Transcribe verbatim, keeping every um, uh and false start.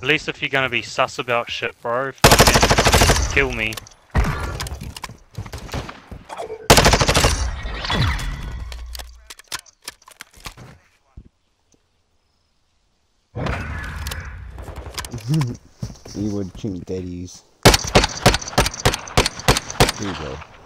At least if you're gonna be sus about shit, bro, fucking kill me. You would chink daddies. Here you go.